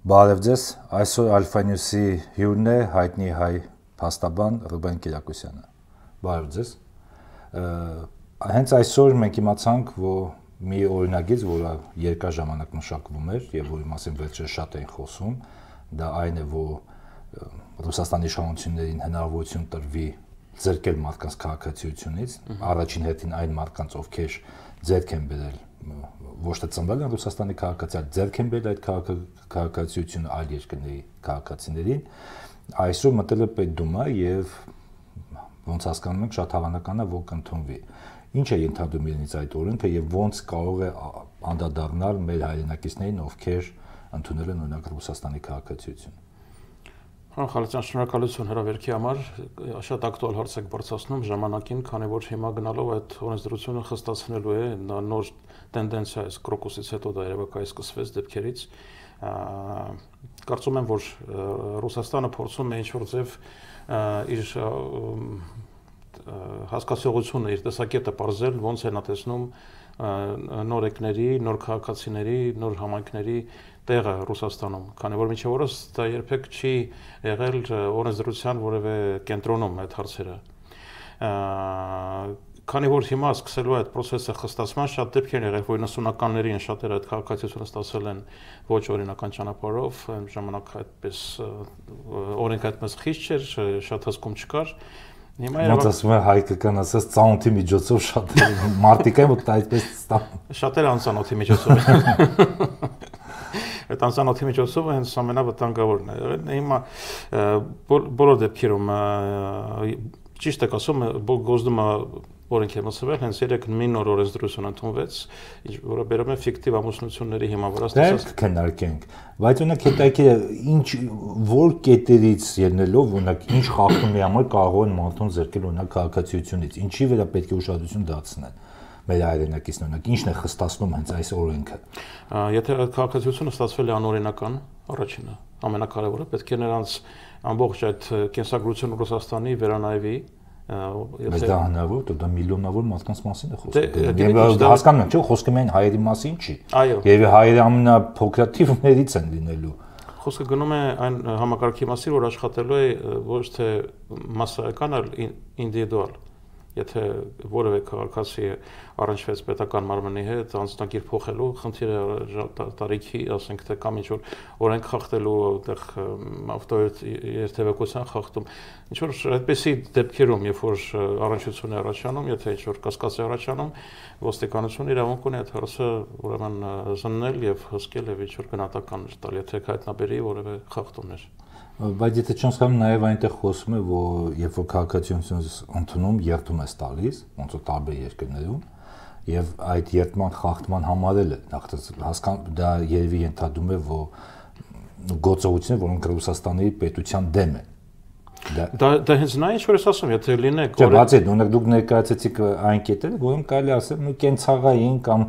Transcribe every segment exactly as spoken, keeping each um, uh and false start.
Բարև ձեզ, այսօր Alpha News-ի հյուրն է հայտնի հայ փաստաբան Ռուբեն Կիրակոսյանը։ Բարև ձեզ։ Հենց այսօր մենք իմացանք, որ մի օրինագիծ, որը երկար ժամանակ մշակվում էր եւ որի մասին վերջերս շատ էին խոսում, դա այն է, որ Ռուսաստանի իշխանություններին հնարավորություն տրվի ձեռքել մարդկանց քաղաքացիությունից, առաջին հերթին այն մարդկանց, ովքեր ձեռք են բերել ոչ թե ծնվել են Ռուսաստանի քաղաքացի, այլ ձեռք են բերել այդ քաղաքացիությունը այլ երկրների քաղաքացիներին, այսօր մտել է Պետդումա եւ ոնց հասկանում ենք շատ հավանական է, որ կընդունվի։ Ինչ է ենթադրում իրենից այդ օրենքը եւ ոնց կարող է անդրադառնալ մեր հայրենակիցներին, ովքեր ընդունել են օրինակ Ռուսաստանի քաղաքացիություն։ Պարոն Խալիցյան, շնորհակալություն հրավերքի համար, շատ ակտուալ հարց եք բարձրացնում ժամանակին, քանի որ հիմա գնալով այդ օրենսդրությունը խստացնելու է նոր տենդենցիա այս կրոկուսից հետո դա երևակայ սկսվեց դեպքերից։ Կարծում եմ, որ Ռուսաստանը փորձում է ինչ-որ ձև իր հասկացողությունը, իր տեսակետը պարզել, ոնց է նա տեսնում նոր եկների, նոր քաղաքացիների, նոր համայնքների տեղը Ռուսաստանում, քանի որ մինչև օրս դա երբեք չի եղել օրենսդրության որևէ կենտրոնում այդ հարցերը։ Քանի որ հիմա սկսելու է այդ process-ը խստացման, շատ դեպքեր եղել, որ նասյոնալականներին շատերը այդ քաղաքացիությունը ստացել են ոչ օրինական ճանապարհով, այն ժամանակ այդպես օրենքը այդպես խիստ չէր, շատ հսկում չկար։ Ոնց ասում է հայկական ասած ծանոթի միջոցով շատ մարդիկ են, որ այդպես ստանում։ Շատերը անծանոթի միջոցով։ Այդ անծանոթի միջոցով հենց ամենավտանգավորն է եղել։ Հիմա բոլոր դեպքերում ճիշտ եք ասում, Գոսդումը օրենք է մսվել, հենց երեք մի նոր օրենսդրություն ընդունվեց, որը բերում է ֆիկտիվ ամուսնությունների հիման վրա ստացած քննարկենք, բայց օրինակ հետաքրքիր է ինչ որ կետերից ելնելով, օրինակ ինչ խախտումների համար կարող են մարդուն զրկել օրինակ քաղաքացիությունից, ինչի վրա պետք է ուշադրություն դարձնել մեր հայրենակիցն օրինակ ինչն է խստացնում հենց այս օրենքը։ Եթե քաղաքացիությունը ստացվել է անօրինական, առաջինը, ամենակարևորը պետք է նրանց ամբողջ այդ կենսագրությունը Ռուսաստանի վերանայվի։ Բայց դա հնարավոր է, դա միլիոնավոր մարդկանց մասին է խոսքը։ Եվ հասկանում եք, չէ՞, խոսքը միայն հայերի մասին չի։ Եվ հայերը ամենափոքրաթիվներից են լինելու։ Խոսքը գնում է այն համակարգի մասին, որ աշխատելու է ոչ թե մասսայական, այլ ինդիվիդուալ։ Եթե որևէ քաղաքացի առնչվեց պետական մարմնի հետ, անձնագիր փոխելու խնդիրը տարիքի, ասենք թե կամ ինչ-որ օրենք խախտելու, այդտեղ ավտոերթևեկության խախտում, ինչ-որ այդպիսի դեպքերում, երբ որ առնչություն է առաջանում, եթե ինչ-որ կասկած է առաջանում, ոստիկանությունը իրավունք ունի այդ հարցը ուրեմն զննել եւ հսկել եւ ինչ-որ գնահատականներ տալ, եթե հայտնաբերի որևէ խախտումներ։ Բայց եթե չեմ սխալվում, նաև այնտեղ խոսում է, որ երբ որ քաղաքացիություն ընդունում, երթում ես տալիս, ոնց որ տարբեր երկրներում, եւ այդ երթման խախտման համարելը հասկանում դա երևի ենթադրում է, որ գործողությունները, որոնք Ռուսաստանի պետության դեմ են։ Դա դա հենց նա ինչ որ ես ասում, եթե լինեք Չէ, բացի դուք դուք ներկայացեցիք այն կետերը, որոնք կարելի ասել, նույն կենցաղային կամ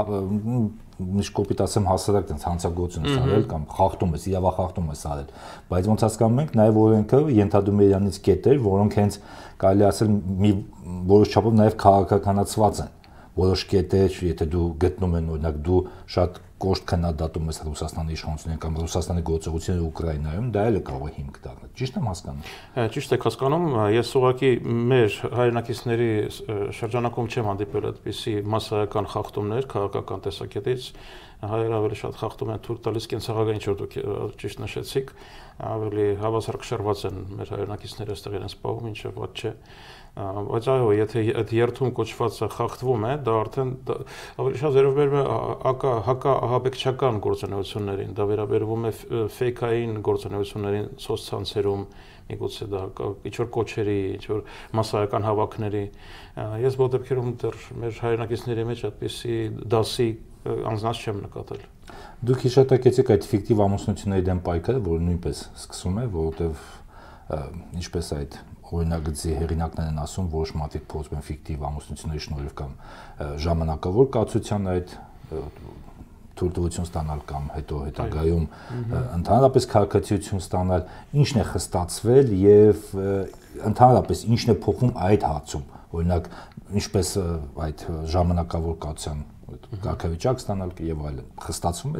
միշտ կոպիտ ասեմ հասարակ տենց հանցագործություն ես արել կամ խախտում ես, իրավախախտում ես արել, բայց ոնց հասկանում ենք, նաև օրենքը ենթադրում է իրանից կետեր, որոնք հենց կարելի ասել մի որոշ չափով նաև քաղաքականացված են։ Որոշ կետեր, եթե դու գտնում են օրինակ դու շատ կոշտ քննադատում ես Ռուսաստանի իշխանություններին կամ Ռուսաստանի գործողությունները Ուկրաինայում, դա էլ է կարող է հիմք դառնալ։ Ճիշտ եմ հասկանում։ Ճիշտ եք հասկանում, ես ուղղակի մեր հայրենակիցների շրջանակում չեմ հանդիպել այդպիսի մասսայական խախտումներ քաղաքական տեսակետից, հայերը ավելի շատ խախտում են թույլ տալիս կենցաղային, ինչ որ դուք ճիշտ նշեցիք, ավելի հավասարակշռված են մեր հայրենակիցները այստեղ իրենց պահում, ինչը ված չէ։ Բայց այո, եթե այդ երթում կոչվածը խախտվում է, դա արդեն ավելի շատ վերաբերում է հակաահաբեկչական գործունեություններին, դա վերաբերվում է ֆեյքային գործունեություններին սոցցանցերում, միգուցե դա ինչ-որ կոչերի, ինչ-որ մասսայական հավաքների։ Ես բոլոր դեպքերում դեռ մեր հայրենակիցների մեջ այդպիսի դասի անձնանց չեմ նկատել։ Դուք հիշատակեցիք այդ ֆիկտիվ ամուսնությունների դեմ պայքարը, որը նույնպես սկսում է, որովհետև ինչպես այդ օրինագծի հեղինակներն են ասում, որոշ մարդիկ փորձում են ֆիկտիվ ամուսնությունների շնորհիվ կամ ժամանակավոր կացության այդ թույլտվություն ստանալ կամ հետո հետագայում ընդհանրապես քաղաքացիություն ստանալ, ինչն է խստացվել եւ ընդհանրապես ինչն է փոխվում այդ հարցում, օրինակ ինչպես այդ ժամանակավոր կացության կարգավիճակ ստանալ եւ այլն, խստացվում է դա։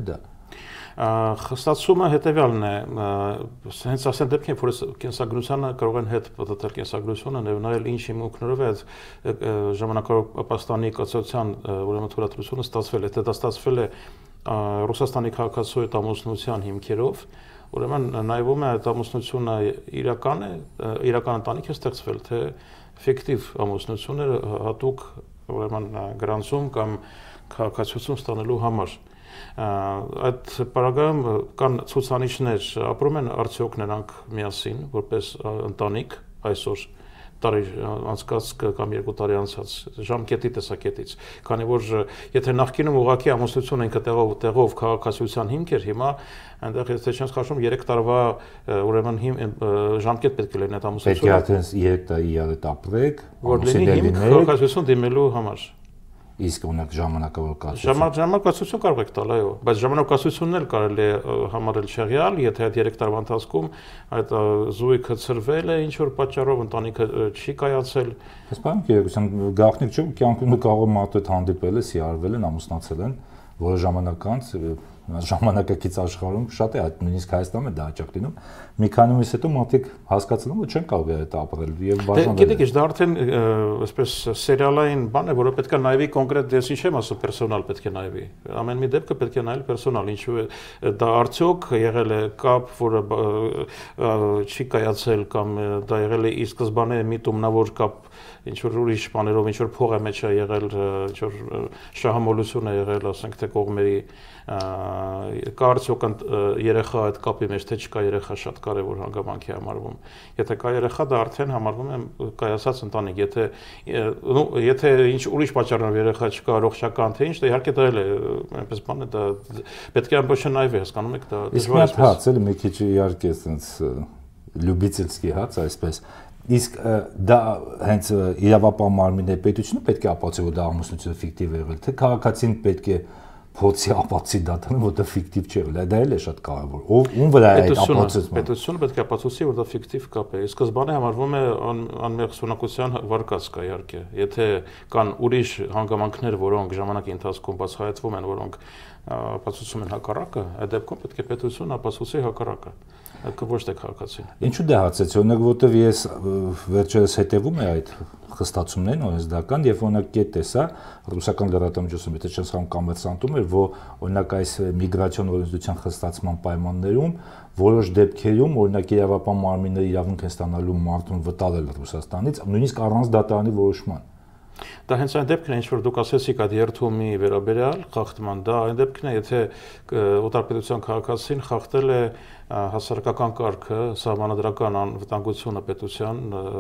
Խստացումը հետևյալն է, հենց ասեն դեպքին, որ կենսագրությանը կարող են հետ պատտել կենսագրությունը, եւ նայել ինչ հիմունքներով է ժամանակապաստանի կացության ուրեմն թույլատրությունը ստացվել է, թե դա ստացվել է Ռուսաստանի քաղաքացու հետ ամուսնության հիմքերով, ուրեմն նայվում է այդ ամուսնությունը իրական է, իրական ընտանիք է ստեղծվել, թե ֆիկտիվ ամուսնություն է հատուկ ուրեմն գրանցում կամ քաղաքացիություն ստանալու համար։ Այդ պարագայում կան ցուցանիշներ, ապրում են արդյոք նրանք միասին, որպես ընտանիք այսօր տարի անցկաց կամ երկու տարի անցած ժամկետի տեսակետից, քանի որ եթե նախկինում ուղղակի ամուսնությունը ինքը տեղով տեղով քաղաքացիության հիմք էր, հիմա այնտեղ եթե չեմ սխալվում երեք տարվա ուրեմն ժամկետ պետք է լինի այդ ամուսնությունը։ Պետք է հենց երեք տարի իրար հետ ապրեք, որ լինի հիմք քաղաքացիություն դիմելու համար։ Իսկ ունեք ժամանակավոր կացություն։ Ժամանակացություն կարող եք տալ, այո, բայց ժամանակացությունն էլ կարելի է համարել չեղյալ, եթե այդ երեք տարվա ընթացքում այդ զույգը ծրվել է, ինչ որ պատճառով ընտանիքը չի կայացել։ Բայց բան գերակցության գաղտնիք չէ, կյանքում կարող մարդու հետ հանդիպել է, սիրարվել են, ամուսնացել են, որը ժամանակ անց ժամանակակից աշխարհում շատ է, այդ նույնիսկ Հայաստանում է դա հաճախ լինում։ Մի քանի ամիս հետո մարդիկ հասկացել են, որ չեն կարող այդ ապրել եւ բաժանվել։ Գիտեք, դա արդեն այսպես սերիալային բան է, որը պետք է նայվի կոնկրետ, ես ինչ եմ ասում, պերսոնալ պետք է նայվի։ Ամեն մի դեպքը պետք է նայել պերսոնալ, ինչու է դա արդյոք եղել է կապ, որը չի կայացել կամ դա եղել է ի սկզբանե միտումնավոր կապ, ինչ որ ուրիշ բաներով, ինչ որ փող է մեջ է եղել, ինչ որ շահամոլություն է եղել, ասենք թե կողմերի կարծոք երեխա այդ կապի մեջ թե չկա երեխա շատ կարևոր հանգամանք է համարվում։ Եթե կա երեխա, դա արդեն համարվում է կայացած ընտանիք։ Եթե եթե ինչ ուրիշ պատճառով երեխա չկա, առողջական թե ինչ, դա իհարկե դա էլ է, այնպես բան է, դա պետք է ամբողջ նայվի, հասկանում եք, դա դժվար է։ Իսկ մի հատ էլի մի քիչ իհարկե այսպես լյուբիցելսկի հաց այսպես Իսկ դա հենց իրավապահ մարմինների պետությունը պետք է ապացուցի, որ դա ամուսնությունը ֆիկտիվ է եղել, թե քաղաքացին պետք է փոցի ապացուցի դատանը, որ դա ֆիկտիվ չէ եղել, դա էլ է շատ կարևոր։ Ով ում վրա է այդ ապացուցումը։ Պետությունը պետք է ապացուցի, որ դա ֆիկտիվ կապ է։ Սկզբանե համարվում է անմեղ սունակության վարկած կա իհարկե։ Եթե կան ուրիշ հանգամանքներ, որոնք ժամանակի ընթացքում բացահայտվում են, որոնք ապացուցում են հակառակը, այդ դեպքում պետք է պետությունը ապացուցի հակառակը։ Ոչ թե քաղաքացին։ Ինչու դա հացեց, օրինակ, որտեվ ես վերջերս հետևում եմ այդ խստացումներին օրենսդրական եւ օրինակ կետ տեսա ռուսական լրատվամիջոցում, եթե չեմ սխալվում, կոմերսանտում էր, որ օրինակ այս միգրացիոն օրենսդրության խստացման պայմաններում որոշ դեպքերում օրինակ իրավապահ մարմինները իրավունք են ստանալու մարդուն վտարել Ռուսաստանից, նույնիսկ առանց դատարանի որոշման։ Դա հենց այն դեպքն է, ինչ որ դուք ասեցիք այդ երթումի վերաբերյալ խախտման, դա այն դեպքն է, եթե օտարպետության քաղաքացին խախտել է հասարակական կարգը, սահմանադրական անվտանգությունը պետության,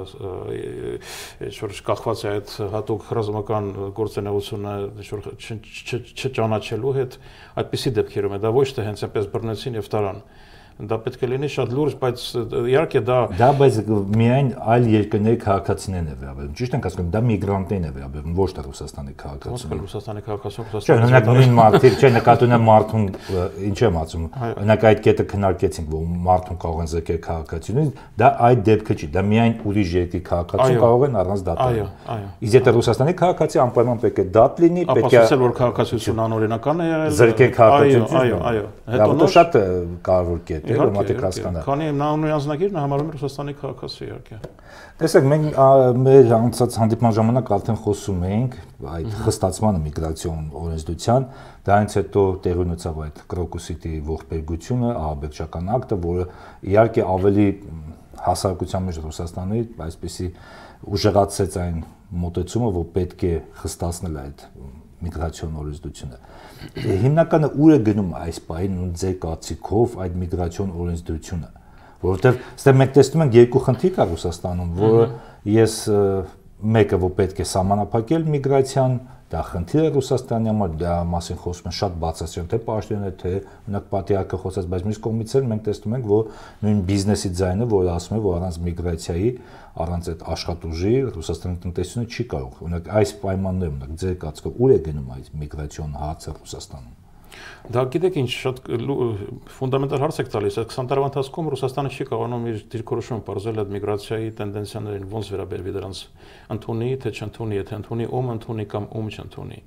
ինչ որ կախված է այդ հատուկ ռազմական գործունեությունը, ինչ որ չճանաչելու հետ, այդպիսի դեպքերում է, դա ոչ թե հենց այնպես բռնեցին եւ տարան։ Դա պետք է լինի շատ լուրջ, բայց իհարկե դա դա բայց միայն այլ երկրների քաղաքացիներն է վերաբերում։ Ճիշտ ենք ասում, դա միգրանտներին է վերաբերում, ոչ թե Ռուսաստանի քաղաքացիներին։ Ռուսաստանի քաղաքացիություն Ռուսաստանի։ Չէ, օրինակ նույն մարդիկ, չէ, նկատում եմ մարդուն, ինչ եմ ասում։ Օրինակ այդ կետը քննարկեցինք, որ մարդուն կարող են զրկել քաղաքացիությունից, դա այդ դեպքը չի, դա միայն ուրիշ երկրի քաղաքացին կարող են առանց դատի։ Այո, այո։ Իսկ եթե Ռուսաստանի քաղաքացի անպայման պետք է դատ լինի, պետք է ապացուցել, որ քաղաքացիություն անօրինական է եղել։ Զրկել քաղաքացիությունից։ Այո, այո։ Հետո շատ կարևոր կետ է, որ մարդիկ հասկանան։ Քանի նույն անձնագիրն համարում է Ռուսաստանի քաղաքացի իհարկե։ Տեսեք, մենք մեր անցած հանդիպման ժամանակ արդեն խոսում էինք այդ խստացմանը միգրացիոն օրենսդրության, դրանից հետո տեղի ունեցավ այդ Կրոկուսիտի ողբերգությունը, ահաբեկչական ակտը, որը իհարկե ավելի հասարակության մեջ Ռուսաստանի այսպիսի ուժեղացրեց այն մոտեցումը, որ պետք է խստացնել այդ միգրացիոն օրենսդրությունը։ Հիմնականը ուր է գնում այս պահին ու ձեր կարծիքով այդ միգրացիոն օրենսդրությունը, որովհետև այստեղ մենք տեսնում ենք երկու խնդիր կա Ռուսաստանում, որը ես մեկը որ պետք է սահմանափակել միգրացիան, դա խնդիր է Ռուսաստանի համար, դա մասին խոսում են շատ բացասական, թե պաշտոնյա, թե օրինակ պատիարքը խոսած, բայց մյուս կողմից էլ մենք տեսնում ենք, որ նույն բիզնեսի ձայնը, որ ասում է, որ առանց միգրացիայի, առանց այդ աշխատուժի Ռուսաստանի տնտեսությունը չի կարող։ Օրինակ այս պայմաններում, օրինակ ձեր կարծիքով ուր է գնում այս միգրացիոն հարցը Ռուսաստանում։ Դա գիտեք ինչ շատ ֆունդամենտալ հարց եք տալիս, այս քսան տարվա ընթացքում Ռուսաստանը չի կարողանում իր դիրքորոշումը բարձրել այդ միգրացիայի տենդենցիաներին, ոնց վերաբերվի դրանց ընդունի, թե չընդունի, եթե ընդունի, ում ընդունի կամ ում չընդունի։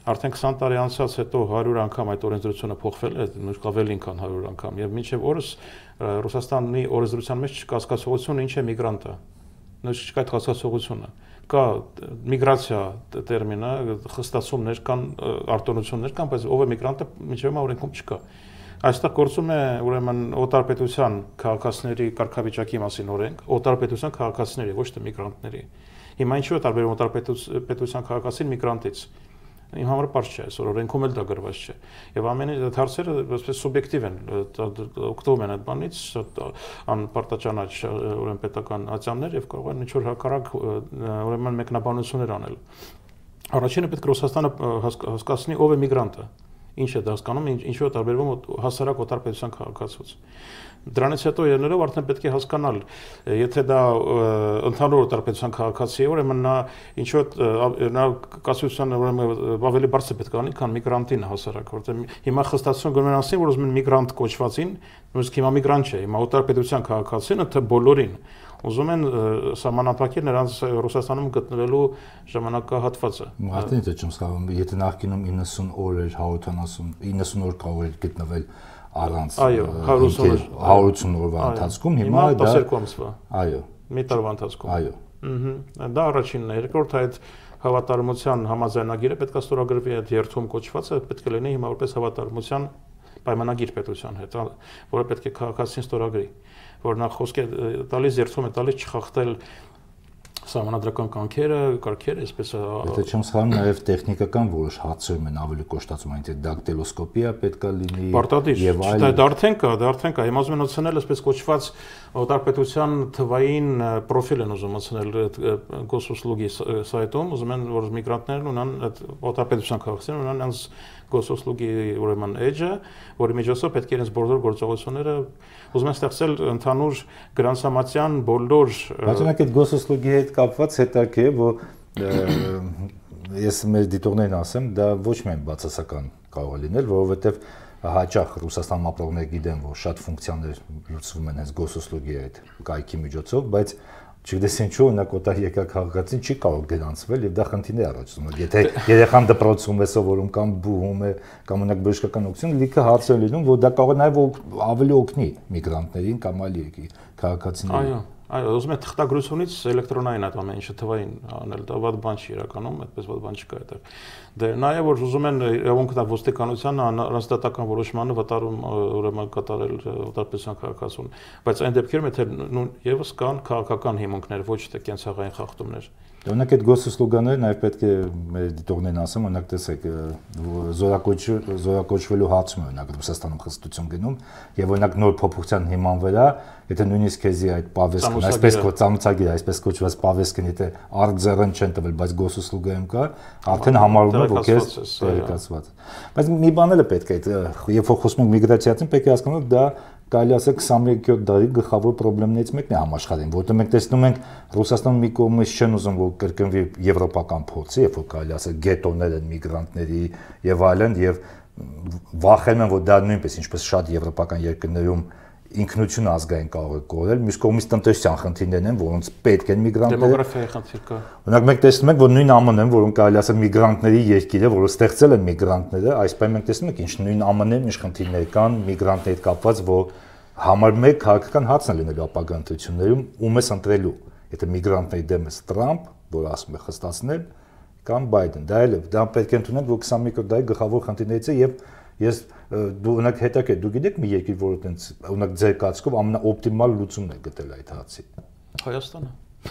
Արդեն քսան տարի անցած հետո հարյուր անգամ այդ օրենսդրությունը փոխվել է, նույնիսկ ավելին քան հարյուր անգամ, եւ մինչեւ օրս Ռուսաստանի օրենսդրության մեջ չկա հասկացողությունը ինչ է միգրանտը։ Նույնիսկ չկա այդ հասկացողությունը։ Կա միգրացիա տերմինը, խստացումներ կան, արտոնություններ կան, բայց ով է միգրանտը մինչեւ հիմա օրենքում չկա։ Այստեղ գործում է ուրեմն օտարպետության քաղաքացիների կարգավիճակի մասին օրենք, օտարպետության քաղաքացիների, ոչ թե միգրանտների։ Հիմա ինչու է տարբերում օտարպետության քաղաքացին միգրանտից։ Իմ համար պարզ չէ, այսօր օրենքում էլ դա գրված չէ։ Եվ ամեն այդ հարցերը այսպես սուբյեկտիվ են, օգտվում են այդ բանից, անպարտաճանաչ ուրեմն պետական ատյաններ եւ կարող են ինչ-որ հակառակ ուրեմն մեկնաբանություններ անել։ Առաջինը պետք է Ռուսաստանը հասկացնի ով է միգրանտը, ինչ է դա հասկանում, ինչու է տարբերվում հասարակ օտարպետության քաղաքացուց։ Դրանից հետո ելնելով արդեն պետք է հասկանալ, եթե դա ընդհանուր օտարպետության քաղաքացի է, ուրեմն նա ինչու նա կասության ուրեմն ավելի բարձր պետք է անի, քան միգրանտին հասարակ, որտեղ հիմա խստացություն գնում են ասին, որ ուզում են միգրանտ կոչվածին, նույնիսկ հիմա միգրանտ չէ, հիմա օտարպետության քաղաքացին, թե բոլորին ուզում են սահմանափակել նրանց Ռուսաստանում գտնվելու ժամանակահատվածը։ Արդեն դա չեմ սխալվում, եթե նախկինում իննսուն օր էր, իննսուն օր կարող էր գտնվել առանց հարյուրություն օրվա ընթացքում, հիմա դա տասներկու ամսվա։ Այո։ Մի տարվա ընթացքում։ Այո։ Ահա։ Դա առաջինն է, երկրորդ այդ հավատարմության համաձայնագիրը պետք է ստորագրվի, այդ երթում կոչվածը պետք է լինի հիմա որպես հավատարմության պայմանագիր պետության հետ, որը պետք է քաղաքացին ստորագրի, որ նա խոսք է տալիս երթում է տալիս չխախտել սահմանադրական կանքերը, կարգերը, այսպես է։ Եթե չեմ սխալվում, նաև տեխնիկական որոշ հարցեր են ավելի կոշտացում, այնտեղ դակտիլոսկոպիա պետք է լինի եւ այլ։ Դա արդեն կա, դա արդեն կա։ Հիմա ուզում են մտցնել այսպես կոչված օտարպետության թվային պրոֆիլ են ուզում մտցնել գոսուսլուգի սայթում, ուզում են որ միգրանտներն ունեն այդ օտարպետության քաղաքացիներն ունեն այնց գոսուսլուգի ուրեմն էջը, որի միջոցով պետք է իրենց բոլոր գործողությունները ուզում են ստեղծել ընդհանուր գրանցամատյան բոլոր։ Բայց օրինակ այդ գոսուսլուգի հետ կապված հետաքրքիր է, որ ես մեր դիտողներին ասեմ, դա ոչ միայն բացասական կարող է լինել, որովհետև հաճախ Ռուսաստանում ապրողներ գիտեն, որ շատ ֆունկցիաներ լուծվում են հենց գոսուսլուգի այդ կայքի միջոցով, բայց չգիտես ինչու օրինակ օտար եկա քաղաքացին չի կարող գրանցվել եւ դա խնդիրներ առաջացնում է։ Եթե երեխան դպրոցում է սովորում կամ բուհում է կամ օրինակ բժշկական օգնություն, լիքը հարցեր լինում, որ դա կարող է նաեւ ավելի օգնի միգրանտներին կամ այլ երկրի քաղաքացիներին։ Այո, այո, ուզում եմ թղթագրությունից էլեկտրոնային այդ ամեն ինչը թվային անել, դա ված բան չի իրականում, այդպես ված բան չկա այդտեղ։ Դե նաեւ որ ուզում են իրավունք տալ ոստիկանությանը առանձնատական որոշմանը վտարում ուրեմն կատարել օտարպետության քաղաքացուն, բայց այն դեպքերում եթե եւս կան քաղաքական հիմունքներ, ոչ թե կենցաղային խախտումներ։ Օրինակ այդ գոսուսլուգաները նաև պետք է մեր դիտողներին ասեմ, օրինակ տեսեք զորակոչվելու հարցում օրինակ Ռուսաստանում խստություն գնում եւ օրինակ նոր փոփոխության հիման վրա, եթե նույնիսկ քեզի այդ պավեսկն, այսպես կոչվածագիր, այսպես կոչված պավեսկն, եթե արտձեռն չեն տվել, բայց գոսուսլուգայում կա, արդեն համարվում է, որ քեզ տեղեկացված։ Բայց մի բան էլ է պետք է, երբ որ խոսում ենք միգրացիացին, պետք է հասկանալ դա կարելի ասել քսաներկու դարի գլխավոր խնդիրներից մեկն է համաշխարհային, որտեղ մենք տեսնում ենք Ռուսաստանը մի կողմից չեն ուզում որ կրկնվի եվրոպական փորձը, երբ որ կարելի ասել գետոներ են միգրանտների եւ այլն եւ վախենում են որ դա նույնպես ինչպես շատ եվրոպական երկրներում ինքնություն ազգային կարող է կորել, մյուս կողմից տնտեսության խնդիրներն են, որոնց պետք են միգրանտները։ Դեմոգրաֆիայի խնդիր կա։ Օրինակ մենք տեսնում ենք, որ նույն ԱՄՆ-ն, որոնք կարելի ասել միգրանտների երկիր է, որը ստեղծել են միգրանտները, այս պայն մենք տեսնում ենք, ինչ նույն ԱՄՆ-ն ինչ խնդիրներ կան միգրանտների հետ կապված, որ համար մեկ քաղաքական հարցն է լինելու ապագա ընտրություններում, ում ես ընտրելու, եթե միգրանտների դեմ ես Տրամփ, որ ասում է խստացնել, կամ Բայդեն։ Դա էլ է, դա պետք է ընդունենք, որ քսաներկու դարի գլխավոր խնդիրներից է եւ ես դու օրինակ հետաքրքիր դու գիտեք մի երկիր, որը տենց օրինակ ձեր կացկով ամենաօպտիմալ լուծումն է գտել այդ հարցի։ Հայաստանը։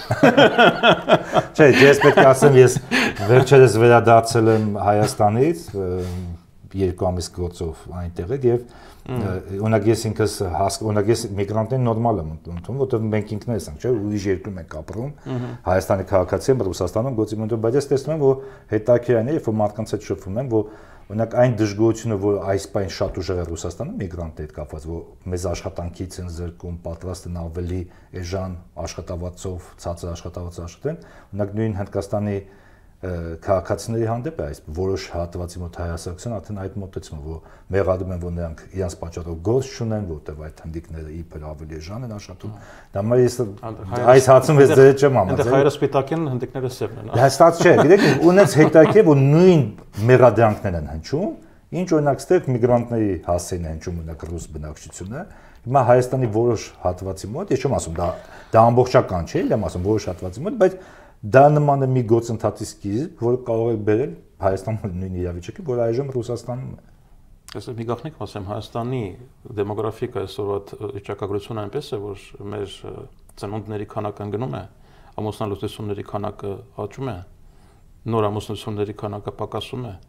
Չէ, ես պետք է ասեմ, ես վերջերս վերադարձել եմ Հայաստանից երկու ամիս գործով այնտեղ եւ օրինակ ես ինքս օրինակ ես միգրանտներին նորմալ եմ ընդունում, որովհետեւ մենք ինքներս ենք, չէ՞, ուրիշ երկրում ենք ապրում, Հայաստանի քաղաքացի եմ, Ռուսաստանում գործի մտնում, բայց ես տեսնում եմ, որ հետաքրքիր է, երբ որ մարդկանց հետ շփվում եմ, որ օրինակ այն դժգոհությունը, որ այս բան շատ ուժեղ է Ռուսաստանում միգրանտների հետ կապված, որ մեզ աշխատանքից են զրկում, պատրաստ են ավելի էժան աշխատավարձով, ցածր աշխատավարձ աշխատեն, օրինակ նույն Հնդկաստանի քաղաքացիների հանդեպ է այս որոշ հատվածի մոտ հայասակցություն արդեն այդ մոտեցումը, որ մեղադրում են, որ նրանք իրենց պատճառով գործ չունեն, որտեղ այդ հնդիկները իբր ավելի էժան են աշխատում։ Դա մա ես այս հացում ես դեր չեմ համաձայն։ Այնտեղ հայերը սպիտակեն, հնդիկները սևն են։ Հաստատ չէ, գիտեք, ունեց հետաքրքիր, որ նույն մեղադրանքներն են հնչում, ինչ օրինակ ստեղ միգրանտների հասցեին հնչում օրինակ ռուս բնակչությունը։ Հիմա Հայաստանի որոշ հատվածի մոտ, ես չեմ ասում դա դա ամբողջական չէ, եմ ասում որոշ հատվածի մոտ, բայց դա նման է մի գործընթացի սկիզբ, որը կարող է բերել Հայաստանում նույն իրավիճակի, որ այժմ Ռուսաստանում է։ Այսօր մի գաղտնիք ասեմ, Հայաստանի դեմոգրաֆիկա այսօրվա վիճակագրությունը այնպես է, որ մեր ծնունդների քանակը գնում է, ամուսնալուծությունների քանակը աճում է, նոր ամուսնությունների քանակը պակասում է։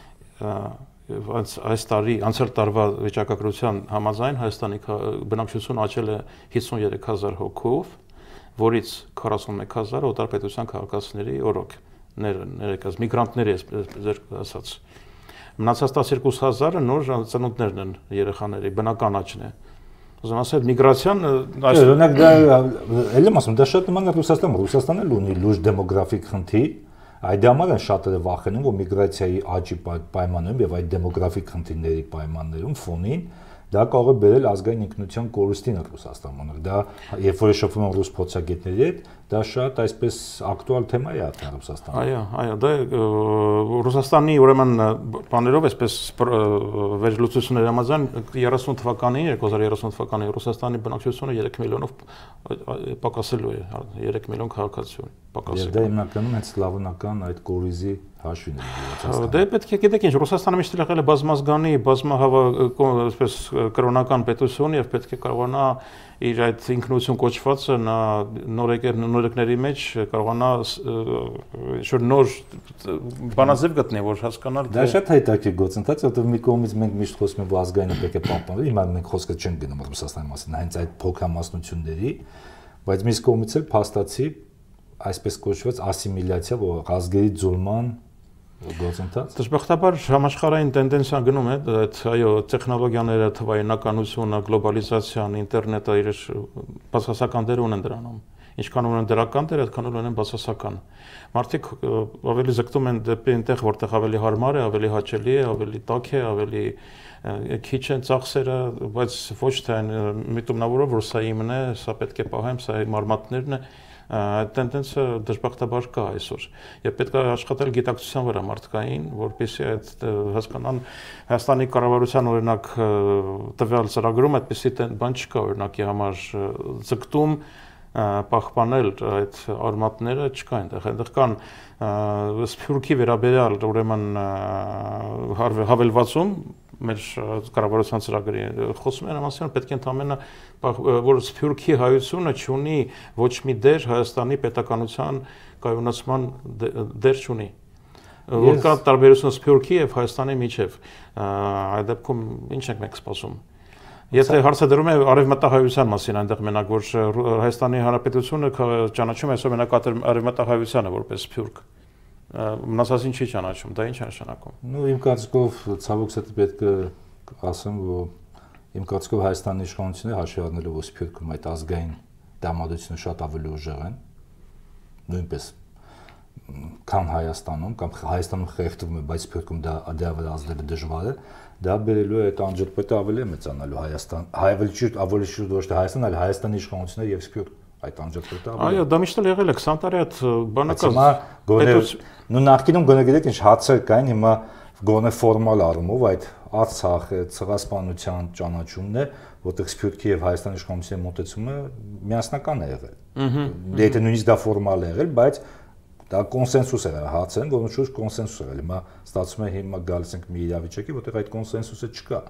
Այս տարի անցյալ տարվա վիճակագրության համաձայն Հայաստանի բնակչությունը աճել է հիսուններեք հազար հոգով, որից քառասունմեկ հազար օտարպետության քաղաքացիների օրոք ներեկած միգրանտների ձեր ասած մնացած տասնյոթ հազարը նոր ծնունդներն են երեխաների բնական աճն է ուզում ասել միգրացիան այս օրինակ դա ելեմ ասում դա շատ նման է Ռուսաստանում Ռուսաստանը ունի լուրջ դեմոգրաֆիկ խնդիր այդ համար են շատերը վախենում որ միգրացիայի աճի պայմաններում եւ այդ դեմոգրաֆիկ խնդիրների պայմաններում ֆոնին դա կարող է բերել ազգային ինքնության կորուստին Ռուսաստանում։ Դա երբ որ շփվում են ռուս փորձագետների հետ, դա շատ այսպես ակտուալ թեմա է արդեն Ռուսաստանում։ Այո, այո, դա Ռուսաստանի ուրեմն բաներով այսպես վերլուծությունների համաձայն երեսուն թվականին, երկու հազար երեսուն թվականին Ռուսաստանի բնակչությունը երեք միլիոնով պակասելու է, երեք միլիոն քաղաքացի պակասելու։ Եվ դա հիմնականում հենց սլավոնական այդ կորիզի հաշվին է Ռուսաստանը։ Դե պետք է գիտեք ինչ, Ռուսաստանը միշտ եղել է բազմազգանի, բազմահավա այսպես կրոնական պետություն եւ պետք է կարողանա իր այդ ինքնություն կոչվածը նա նորեկեր նորեկների մեջ կարողանա շուտ նոր բանաձև գտնի, որ հասկանալ դա շատ հետաքրքիր գործընթաց, որտեղ մի կողմից մենք միշտ խոսում ենք, որ ազգային պետք է պահպանվել, հիմա մենք խոսքը չենք գնում Ռուսաստանի մասին, հենց այդ փոքրամասնությունների, բայց մյուս կողմից էլ փաստացի այսպես կոչված ասիմիլյացիա, որ ազգերի ձուլման գործընթաց։ Դժբախտաբար համաշխարհային տենդենսիան գնում է, այդ այո, տեխնոլոգիաները, թվայնականությունը, գլոբալիզացիան, ինտերնետը իր բացասական դեր ունեն դրանում։ Ինչքան ունեն դրական դեր, այդքան ունեն բացասական։ Մարդիկ ավելի զգտում են դեպի այնտեղ, որտեղ ավելի հարմար է, ավելի հաճելի է, ավելի տաք է, ավելի քիչ են ծախսերը, բայց ոչ թե այն միտումնավորով, որ սա իմն է, սա պետք է պահեմ, սա իմ արմատներն է։ Այդ տենդենսը դժբախտաբար կա այսօր եւ պետք է աշխատել գիտակցության վրա մարդկային, որպեսզի այդ հասկանան Հայաստանի կառավարության օրինակ տվյալ ծրագրում այդպեսի բան չկա օրինակի համար ձգտում պահպանել այդ արմատները չկա այնտեղ, այնտեղ կան սփյուռքի վերաբերյալ ուրեմն հավելվածում մեր կառավարության ծրագրի խոսում են ամասյան պետք է ընդհանրապես որ սփյուռքի հայությունը չունի ոչ մի դեր Հայաստանի պետականության կայունացման դեր չունի որ կա տարբերություն սփյուռքի եւ Հայաստանի միջեւ այդ դեպքում ինչ ենք մենք սպասում Եթե հարցը դրում է արևմտահայության մասին այնտեղ մենակ որ Հայաստանի Հանրապետությունը ճանաչում է այսօր մենակ արևմտահայությանը որպես սփյուռք մնացածին չի ճանաչում, դա ինչ է նշանակում։ Ну, իմ կարծիքով ցավոք սրտի պետք է ասեմ, որ իմ կարծիքով Հայաստանի իշխանությունները հաշվի առնելով որ Սփյուռքում այդ ազգային դամադրությունը շատ ավելի ուժեղ են, նույնպես քան Հայաստանում, կամ Հայաստանում խեղդվում է, բայց Սփյուռքում դա դրա վրա ազդելը դժվար է, դա բերելու է այդ անջրպետը ավելի մեծանալու Հայաստան, ավելի շուտ, ավելի շուտ ոչ թե Հայաստան, այլ Հայաստանի իշխանությունները եւ Սփյուռք այդ անջրպետը։ Այո, դա միշտ էլ եղել է քսան տարի այդ բանակը։ Նու նախկինում գոնե գիտեք ինչ հացեր կային, հիմա գոնե ֆորմալ առումով այդ Արցախը ցեղասպանության ճանաչումն է, որտեղ Սփյուռքի եւ Հայաստանի իշխանությունների մոտեցումը միասնական է եղել։ Դե եթե նույնիսկ դա ֆորմալ է եղել, բայց դա կոնսենսուս է հացեն, որոնց շուրջ կոնսենսուս է եղել։ Հիմա ստացվում է հիմա գալիս ենք մի իրավիճակի, որտեղ այդ կոնսենսուսը չկա։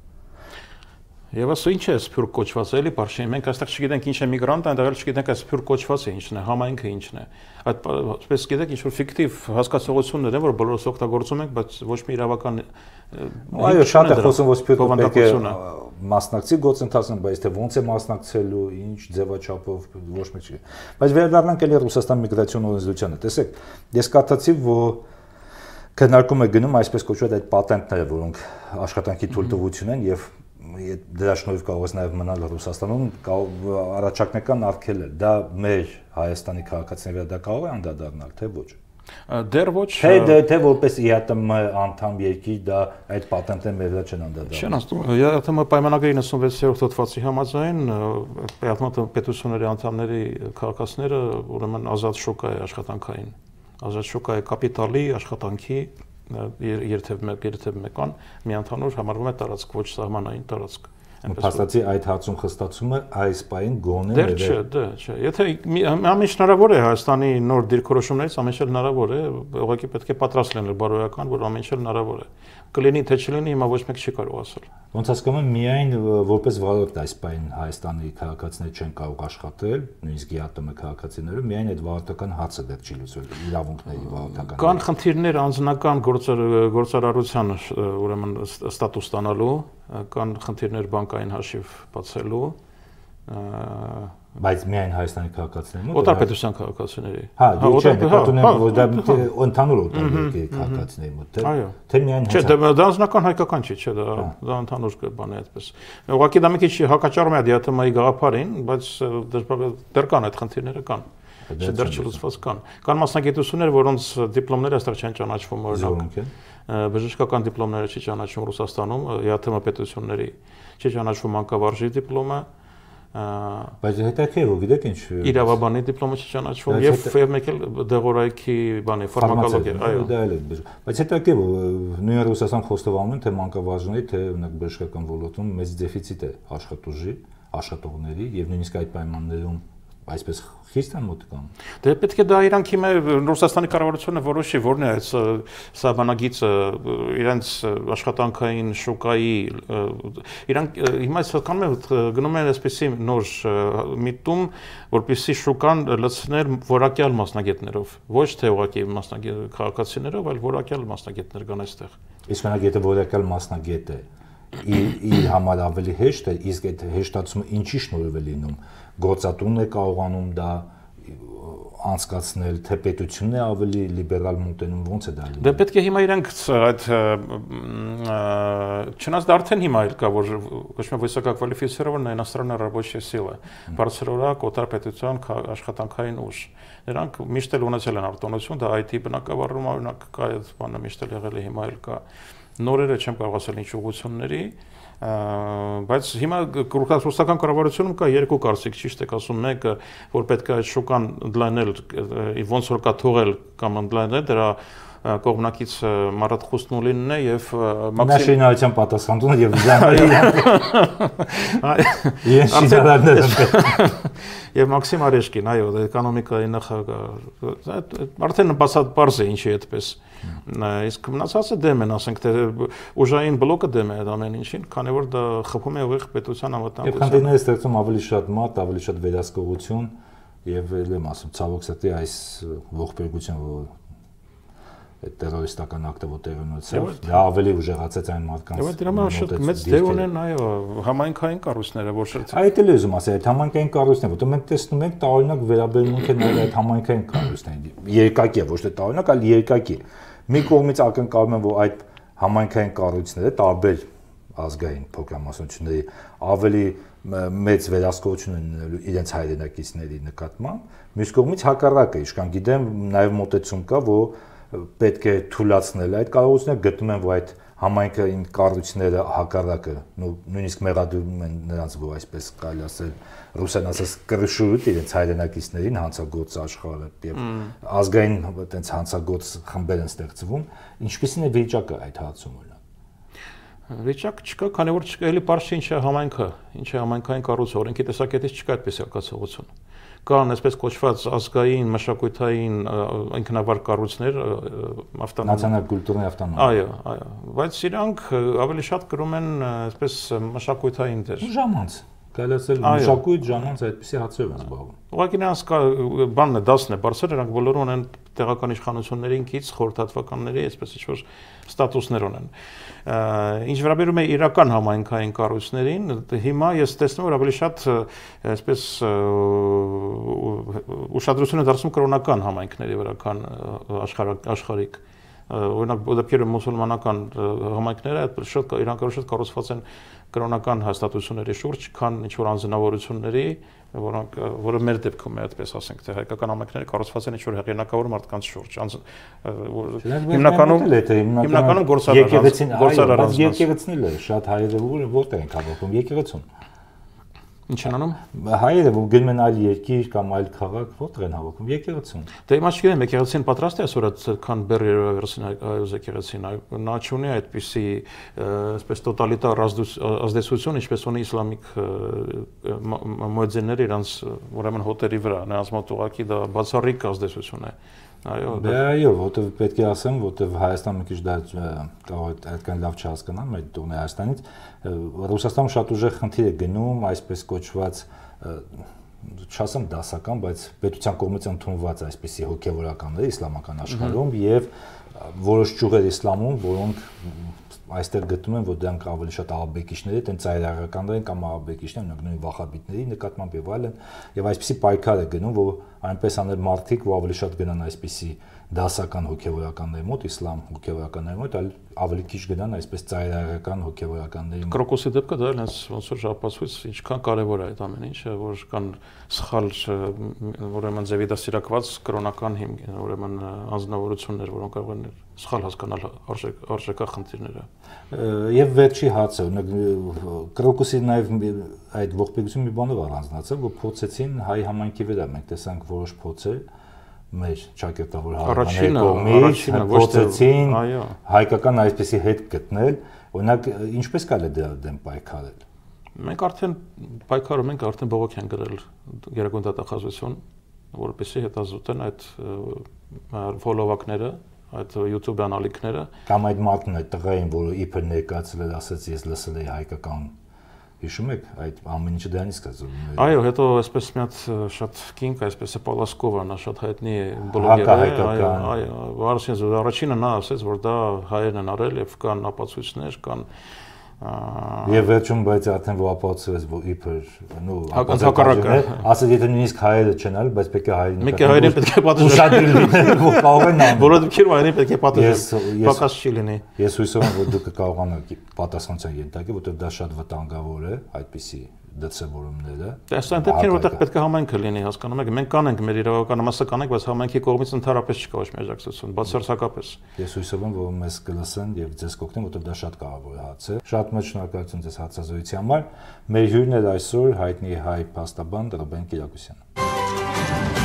Եվ ասո ինչ է սփյուռք կոչվածը, էլի բարշին, մենք այստեղ չգիտենք ինչ է միգրանտ, այնտեղ էլ չգիտենք այս սփյուռք կոչվածը ինչն է, համայնքը ինչն է։ Այդ այսպես գիտեք ինչ որ ֆիկտիվ հասկացություններ են, որ բոլորս օգտագործում ենք, բայց ոչ մի իրավական Այո, շատ է խոսում, որ սփյուռքը պետք է մասնակցի գործընթացին, բայց թե ոնց է մասնակցելու, ինչ ձևաչափով, ոչ մի չի։ Բայց վերադառնանք էլի Ռուսաստան միգրացիոն օրենսդրությանը։ Տեսեք, ես կարծացի, որ քննարկում է գնում այսպես կոչված այդ պատենտները, որոնք աշխատանքի թույլտվություն են եւ դրա շնորհիվ կարող է նաև մնալ Ռուսաստանում առաջարկնական արգելել։ Դա մեր Հայաստանի քաղաքացիների վրա դա կարող է անդրադառնալ, թե ոչ։ Դեռ ոչ Թե թե որպես ի հա տե եմ անդամ երկիր դա այդ պատենտը մեր վրա չեն անդրադառնում։ Չեն ասում, ի հա տե եմ պայմանագրի իննսունվեցերորդ հոդվածի համաձայն պետական պետությունների անդամների քաղաքացիները ուրեմն ազատ շուկա է աշխատանքային, ազատ շուկա է կապիտալի, աշխատանքի երթև մեկ երթև մեկան միանթանուր համարվում է տարածք, ոչ սահմանային տարածք։ Փաստացի այդ հարցում խստացումը այս պայն գոնե դեռ չէ, դե չէ։ Եթե ամեն ինչ հնարավոր է Հայաստանի նոր դիրքորոշումներից ամեն ինչ հնարավոր է, ուղղակի պետք է պատրաստ լինել բարոյական, որ ամեն ինչ հնարավոր է։ Կլինի թե չլինի, հիմա ոչ մեկ չի կարող ասել։ Ոնց հասկանում եմ, միայն որպես վարորդ այս պայն Հայաստանի քաղաքացիներ չեն կարող աշխատել, նույնիսկ ի հա տե եմ քաղաքացիները, միայն այդ վարորդական հարցը դեռ չի լուծվել, իրավունքների վարորդական։ Կան խնդիրներ անձնական գործարարության ուրեմն ստատուս ստանալու, կան խնդիրներ բանկային հաշիվ բացելու, բայց միայն Հայաստանի քաղաքացիների մոտ օտարպետության քաղաքացիների։ Հա, չէ, նկատում եմ, որ դա ընդհանուր օտարպետի քաղաքացիների մոտ, թե միայն Չէ, դա անձնական հայկական չի, չէ, դա դա ընդհանուր բան է այդպես։ Ուղղակի դա մի քիչ հակաճառում է դի հա տե եմ-ի գաղափարին, բայց դեռ կան այդ խնդիրները կան։ Չէ, դեռ չլուծված կան։ Կան մասնագիտություններ, որոնց դիպլոմները այստեղ չեն ճանաչվում, օրինակ։ Բժշկական դիպլոմները չի ճանաչվում Ռուսաստանում, ի հա տե եմ պետությունների չի ճանաչվում մանկավարժի դիպլոմը։ Բայց հետաքրքիր է, գիտեք ինչ։ Իրավաբանի դիպլոմը չի ճանաչվում եւ եւ մեկ էլ դեղորայքի բանի ֆարմակոլոգիա, այո։ Դա էլ է։ Բայց հետաքրքիր է, նույն Ռուսաստան խոստովանում են, թե մանկավարժների, թե օրինակ բժշկական ոլորտում մեծ դեֆիցիտ է աշխատուժի, աշխատողների եւ նույնիսկ այդ պայմաններում այսպես խիստ են մոտիկան։ Դե պետք է դա իրանք հիմա Ռուսաստանի կառավարությունը որոշի, որն է այդ սա բանագիծը իրենց աշխատանքային շուկայի իրանք հիմա հասկանում են գնում են այսպեսի նոր միտում, որպեսզի շուկան լցներ որակյալ մասնագետներով, ոչ թե ուղղակի մասնագետ քաղաքացիներով, այլ որակյալ մասնագետներ կան այստեղ։ Իսկ մենակ եթե որակյալ մասնագետ է իր համար ավելի հեշտ է, իսկ այդ հեշտացումը ինչի շնորհիվ է լինում, գործատունն է կարողանում դա անցկացնել, թե պետությունն է ավելի լիբերալ մոտենում, ոնց է դա լինում։ Դե պետք է հիմա իրանք այդ չնայած դա արդեն հիմա էլ կա, որ կոչվում է высококвалифицированная иностранная рабочая сила, բարձրորակ օտարպետության աշխատանքային ուժ։ Նրանք միշտ էլ ունեցել են արտոնություն, դա այ թի բնակավարում օրինակ կա այդ բանը միշտ էլ եղել է, հիմա էլ կա։ Նորերը չեմ կարող ասել ինչ ուղղությունների, բայց հիմա ռուսական կառավարությունում կա երկու կարծիք, ճիշտ եք ասում, մեկը որ պետք է այդ շուկան ընդլայնել, ոնց որ կա թողել կամ ընդլայնել, դրա կողմնակից Մարատ Խուսնուլինն է եւ Մաքսիմայության պատասխանատուն եւ Զանարին եւ Մաքսիմ Արեշկին, այո, էկոնոմիկայի նախագահ։ Արդեն բացարձակ է ինչի այդպես։ Իսկ մնացածը դեմ են, ասենք թե ուժային բլոկը դեմ է այդ ամեն ինչին, քանի որ դա խփում է ուղիղ պետության անվտանգությանը։ Եվ քանդիները ստեղծում ավելի շատ մատ, ավելի շատ վերահսկողություն եւ ել եմ ասում, ցավոք սրտի այս ողբերգություն, որ այդ տերորիստական ակտը որտեղ ունեցավ, դա ավելի ուժեղացեց այն մարդկանց։ Եվ դրա համար շատ մեծ դեր ունեն, այո, համայնքային կառույցները, որ շատ։ Այդ էլ ուզում ասել, այդ համայնքային կառույցները, որտեղ մենք տեսնում ենք տարօրինակ վերաբերմունք է նաև այդ համայնքային կառույցներին։ Երկակի է, ոչ թե տարօրինակ, այլ երկակի։ Մի կողմից ակնկալում են, որ այդ համայնքային կառույցները տարբեր ազգային փոքրամասնությունների ավելի մեծ վերահսկողություն են ունենալու իրենց հայրենակիցների նկատմամբ, մյուս կողմից հակառակը, իշքան գիտեմ, նաև մոտեցում կա, որ պետք է թույլաtsնել այդ կառույցները, գտնում են, որ այդ համայնքային կառույցները հակառակը, նույնիսկ մեղադրում են նրանց, որ այսպես կարելի ասել, ռուսեն ասած կրշուրուտ իրենց հայրենակիցներին հանցագործ աշխարհը եւ ազգային այդպես հանցագործ խմբեր են ստեղծվում, ինչպեսին է վիճակը այդ հարցում օրինակ։ Վիճակ չկա, քանի որ չկա, էլի պարզ չէ ինչ է համայնքը, ինչ է համայնքային կառույցը, օրենքի տեսակետից չկա այդպես արկածողություն։ Կան այսպես կոչված ազգային, մշակութային ինքնավար կառույցներ, ավտոնոմ նացիոնալ կուլտուրայի ավտոնոմ։ Այո, այո, բայց իրանք ավելի շատ կրում են այսպես մշակութային դեր։ Ժամանց, կարելի ասել մշակույթ ժամանց այդպեսի հացով են զբաղվում։ Ուղղակի նրանց բանն է, դասն է բարձր, նրանք բոլորը ունեն տեղական իշխանություններին կից խորհրդատվականների, այսպես ինչ-որ ստատուսներ ունեն։ Ինչ վերաբերում է իրական համայնքային կառույցներին, հիմա ես տեսնում եմ, որ ավելի շատ այսպես ուշադրություն է դարձնում կրոնական համայնքների վրա, քան աշխարհիկ օրինակ դեպքերը մուսուլմանական համայնքները այդ շատ իրանք շատ կառուցված են կրոնական հաստատությունների շուրջ, քան ինչ որ անձնավորությունների, որոնք որը մեր դեպքում է այդպես ասենք, թե հայկական համայնքները կառուցված են ինչ որ հեղինակավոր մարդկանց շուրջ, հիմնականում հիմնականում գործարար եկեղեցին է շատ հայերը որտեղ են հավաքում եկեղեցուն Ինչ են անում հայերը որ գնում են այլ երկիր կամ այլ քաղաք որտեղ են հավաքում եկեղեցուն Դե հիմա չգիտեմ եկեղեցին պատրաստ է այսօր այդքան բեռերը վերցին այոց եկեղեցին նա չունի այդպիսի այսպես տոտալիտար ազդեցություն ինչպես ունի իսլամիկ մոդելները իրանց ուրեմն հոտերի վրա նրանց մոտ ուղղակի դա բացառիկ ազդեցություն է Այո, դա այո, որտեվ պետք է ասեմ, որտեվ Հայաստանը մի քիչ դա կարող է այդքան լավ չհասկանան, այդ տողն է Հայաստանից, Ռուսաստանում շատ ուժեղ խնդիր է գնում, այսպես կոչված չասեմ դասական, բայց պետության կողմից ընդունված այսպիսի հոգևորականներ իսլամական աշխարհում եւ որոշ ճյուղեր իսլամում, որոնք այստեղ գտնում են, որ դրանք ավելի շատ ահաբեկիչներ են, ծայրահեղականներ են կամ ահաբեկիչներ, նույն վախաբիտների նկատմամբ եւ այլն, եւ այսպիսի պայքար է գնում, որ այնպես անել մարդիկ, որ ավելի շատ գնան այսպիսի դասական հոգևորականների մոտ, իսլամ հոգևորականների մոտ, այլ ավելի քիչ գնան այսպես ծայրահեղական հոգևորականների մոտ։ Կրոկոսի դեպքը դա էլ հենց ոնց որ շապացույց ինչքան կարևոր է այդ ամեն ինչը, որ կան սխալ ուրեմն ձևի դաստիարակված կրոնական ուրեմն անձնավորություններ, որոնք կարող են սխալ հասկանալ արժեքա խնդիրները։ Եվ վերջի հացը, Կրոկոսի նաև այդ ողբերգությունը մի բանով առանձնացավ, որ փոցեցին հայ համայնքի վրա, մենք տեսանք որոշ փոցեր մեր ճակերտավոր հարաբերությունների կողմից փոցեցին հայկական այսպեսի հետ գտնել, օրինակ ինչպես կարելի է դրա դեմ պայքարել։ Մենք արդեն պայքարում ենք, արդեն բողոք են գրել Գերագույն դատախազություն, որպեսզի հետազոտեն այդ ֆոլովակները, այդ YouTube անալիքները։ Կամ այդ մարդն այդ տղային, որը իբր ներկայացրել ասաց ես լսել եի հայկական Հիշում եք այդ ամեն ինչը դրանից կազում։ Այո, հետո այսպես մի հատ շատ կինք, այսպես է Պալասկովը, նա շատ հայտնի բլոգեր է, այո, այո, Արսենս առաջինը նա ասաց, որ դա հայերն են արել եւ կան ապացույցներ, կան Եվ վերջում բայց արդեն որ ապացուցվեց, որ իբր, նո, հակառակը, ասած եթե նույնիսկ հայերը չեն արել, բայց պետք է հայերին Մեկ է հայերին պետք է պատժել։ Ուշադրել լինել, որ կարող են անել։ Որը դեպքերում հայերին պետք է պատժել։ Պակաս չի լինի։ Ես հույսով եմ, որ դուք կկարողանաք պատասխանատվության ենթարկել, որովհետև դա շատ վտանգավոր է, այդպիսի դրսևորումները։ Դա այն դեպքերում որտեղ պետք է համայնքը լինի, հասկանում եք, մենք կանենք մեր իրավական մասը կանենք, բայց համայնքի կողմից ընդհանրապես չկա ոչ մի աջակցություն, բացարձակապես։ Ես հույսով եմ, որ մեզ կլսեն եւ ձեզ կօգնեն, որովհետև դա շատ կարևոր է հարց է։ Շատ մեծ շնորհակալություն ձեզ հարցազրույցի համար։ Մեր հյուրն էր այսօր հայտնի հայ փաստաբան Ռուբեն Կիրակոսյանը։